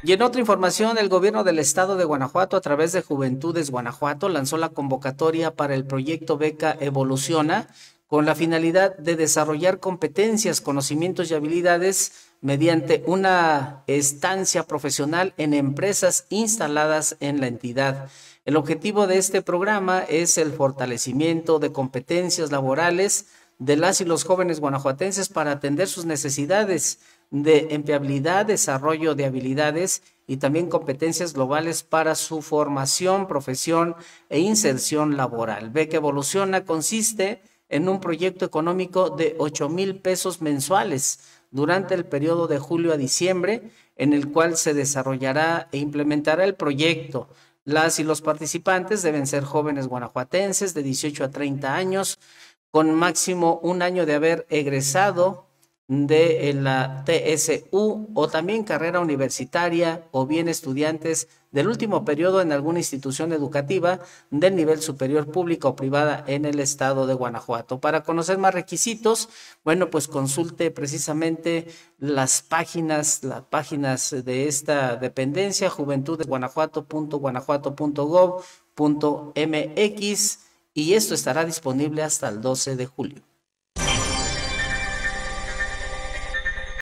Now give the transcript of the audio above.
Y en otra información, el gobierno del estado de Guanajuato, a través de Juventudes Guanajuato, lanzó la convocatoria para el proyecto Beca Evoluciona, con la finalidad de desarrollar competencias, conocimientos y habilidades mediante una estancia profesional en empresas instaladas en la entidad. El objetivo de este programa es el fortalecimiento de competencias laborales de las y los jóvenes guanajuatenses para atender sus necesidades de empleabilidad, desarrollo de habilidades y también competencias globales para su formación, profesión e inserción laboral. Beca Evoluciona consiste en un proyecto económico de 8,000 pesos mensuales durante el periodo de julio a diciembre, en el cual se desarrollará e implementará el proyecto. Las y los participantes deben ser jóvenes guanajuatenses de 18 a 30 años, con máximo un año de haber egresado de la TSU o también carrera universitaria o bien estudiantes del último periodo en alguna institución educativa del nivel superior pública o privada en el estado de Guanajuato. Para conocer más requisitos, bueno, pues consulte precisamente las páginas de esta dependencia, juventudesguanajuato.guanajuato.gov.mx, y esto estará disponible hasta el 12 de julio.